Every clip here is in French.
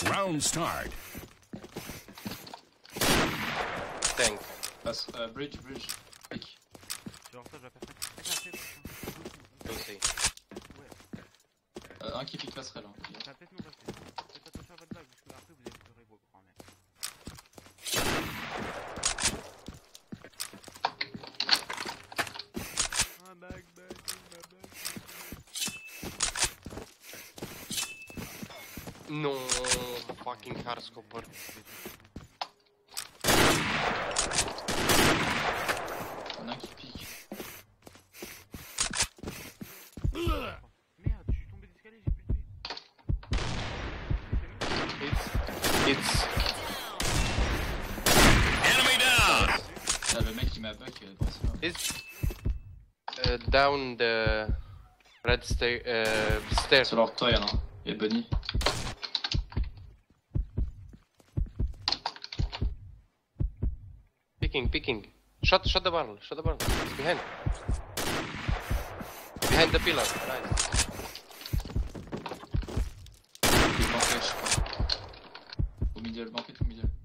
Round start. Tank. Passe, bridge. Pick. Genre ça, je vais faire ça. Aussi. Ouais. Un qui pique passerelle. Hein. Ça va peut-être nous rester. Faites attention à votre bague, parce que après vous allez pleurer vos grands-mères. Ah, bague. Non, fucking hardcore. Y'en a un qui pique. Merde, je suis tombé d'escalier, j'ai plus de vie. It's. Enemy down. Là, le mec qui m'a bug principalement. It's. Down the red stairs. Sur leur toit, y'en a un. Il y a Bunny. Picking. Shot the barrel. Behind. Behind the pillar. Nice. Il manquait, je crois. Au middle, banquette au middle.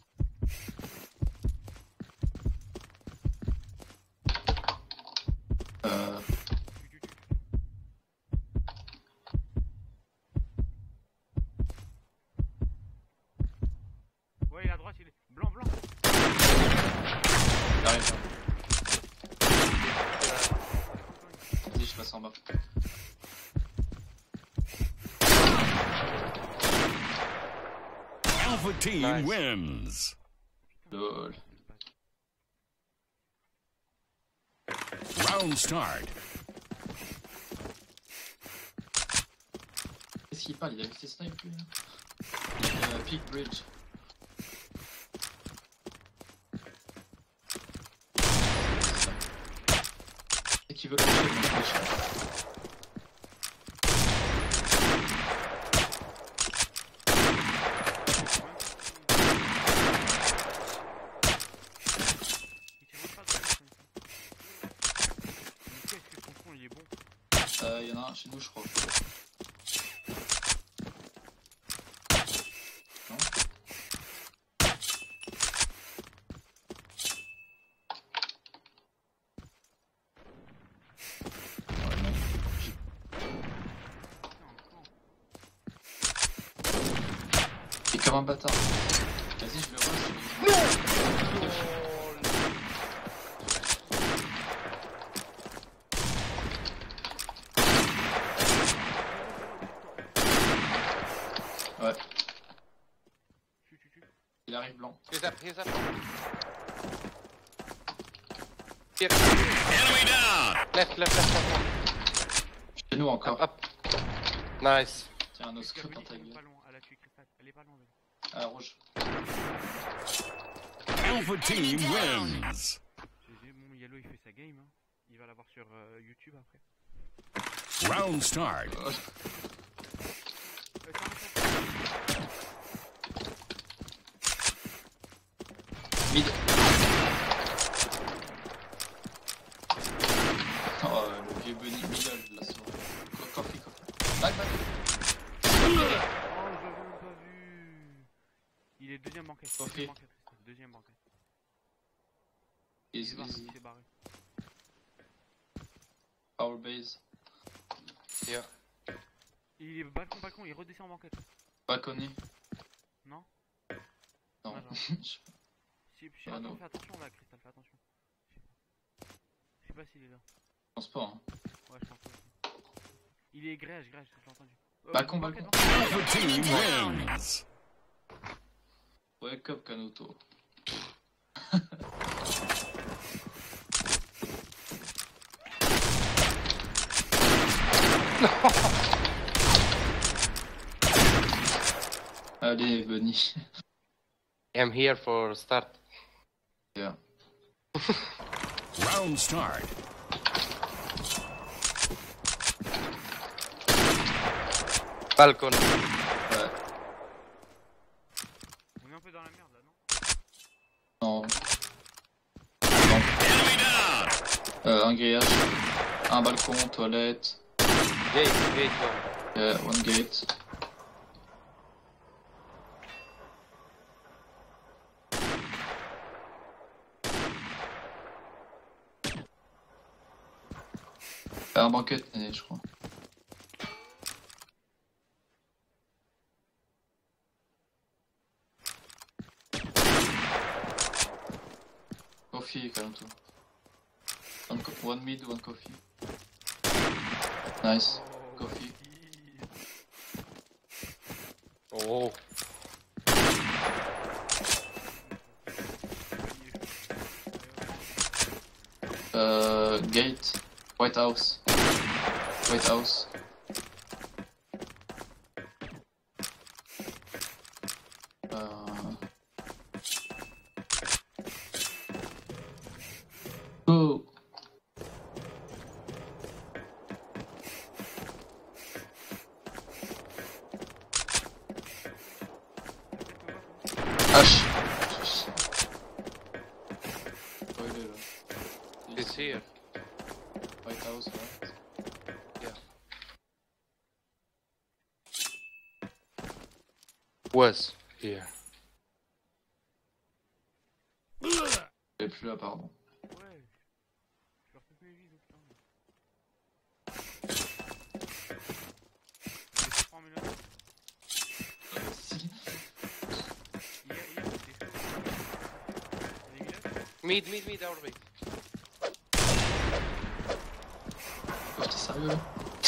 Ouais, il est à droite, il est blanc. Il arrive. Vas-y, je passe en bas. Alpha team Nice. wins. Lol. Round start. Qu'est-ce qu'il parle? Il a vu ses snipes lui là. Peak bridge. Et qui veut le lâcher. Il y en a un chez nous, je crois. Non. Ouais, non. Il est comme un bâtard. Vas-y, je le vois. Ouais. Il arrive blanc. He's up. Here. Enemy down. Left. Chez nous encore. Up. Nice. Tiens, un oscope dans ta Elle est gueule. pas loin, elle a tué Cristal. Elle est pas loin. Ah, rouge. Alpha team wins. Mon Yellow il fait sa game. Hein. Il va l'avoir sur YouTube après. Round start. Mid. Oh, le vieux Bunny middle là sur. Coffee. Back. Oh, je l'avais même pas vu. Il est deuxième banquette. Ok. Deuxième banquette. Easy. Il s'est barré. Power base. Yeah. Il est balcon, il redescend en banquette. Balconné. Non? Non. Ah, Ah, non. Fais attention là, Cristal, fais attention. Je sais pas s'il est là. Je pense pas. Hein. Ouais, je pense pas. Il est grège, j'ai entendu. Balcon. Alpha team wins. Wake up, Kanuto. Allez, Bunny. I'm here for start. Yeah. Round start. Balcon. Ouais. On est un peu dans la merde là, Non. non? Enemy down. Un grillage. Un balcon, toilette. Gate one. One gate. T'as un banquet, je crois. Coffee, calme-toi. One mid, one coffee. Nice. Coffee. Oh. Gate. White house. White house. Go. H. Oh, il est là. It's here. White house, right? Yeah. Was here. Il est plus là, pardon. Ouais. Je leur fais plus les vies, putain. Je vais prendre là. Si. Mid, our way. Oh, t'es sérieux là?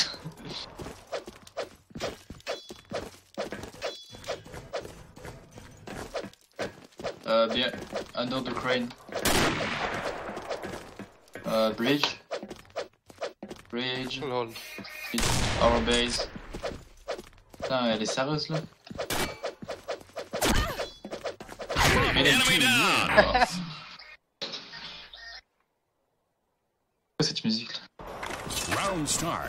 Bien, under the crane. Bridge. Bridge. Lol. Our base. Putain, elle est sérieuse là? Enemy down. Quoi cette musique là? Round start.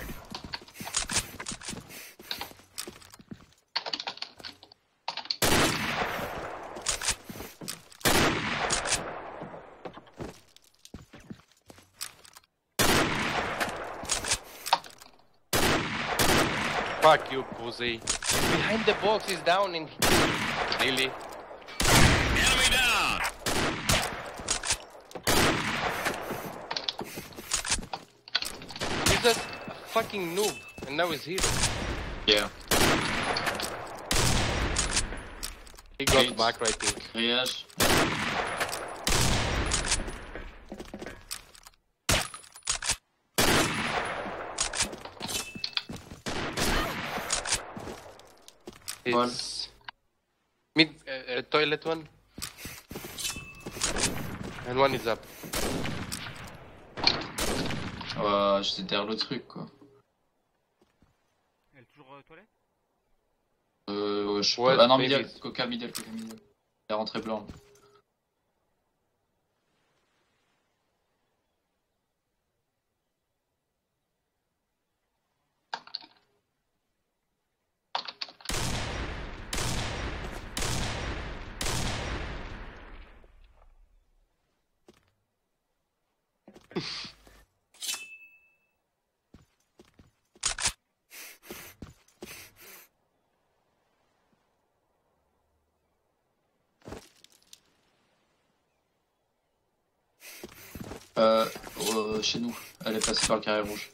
Fuck you, pussy. Behind the box is down in. Really? Enemy down. He's just a fucking noob, and now he's here. Yeah. He got Wait. back, I think. Grillage. It's mid toilet one, and one is up. J'étais derrière le truc quoi. Elle est toujours toilette? Ouais, je sais Ouais, pas. Ah non, maybe. middle, coca middle. Il est rentré blanc. Chez nous, elle est passée par le carré rouge.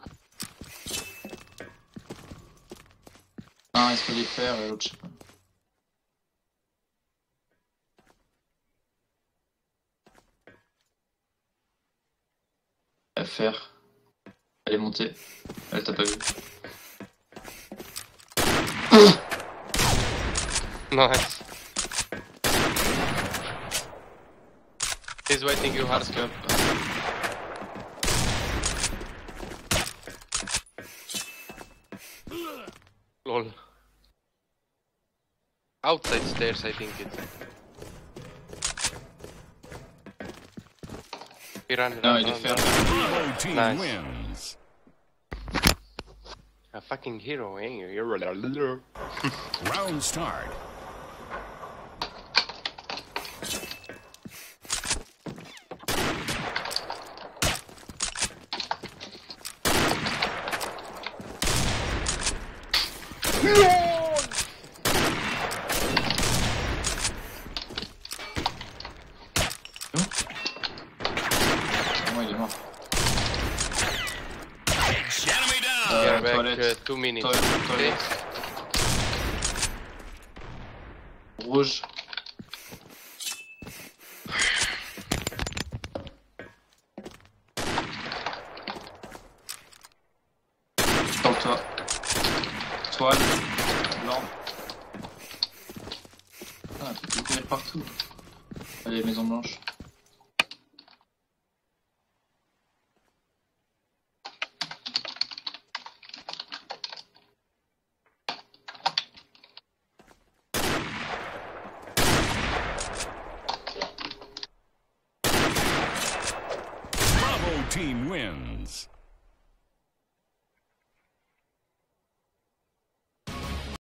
Un escalier fer et l'autre je sais pas. FR. Elle est montée. Elle t'a pas vu. Nice. He's waiting you hard. Up. Lol. Outside stairs, I think it. He ran. Non, il est fer. Bravo team Nice. wins. A fucking hero, eh? Round start. Moi il est mort. 2 minutes. Toilette. Rouge. Dans le toit. Toile. Blanc. Ah, un truc qui colle partout. Allez, maison blanche.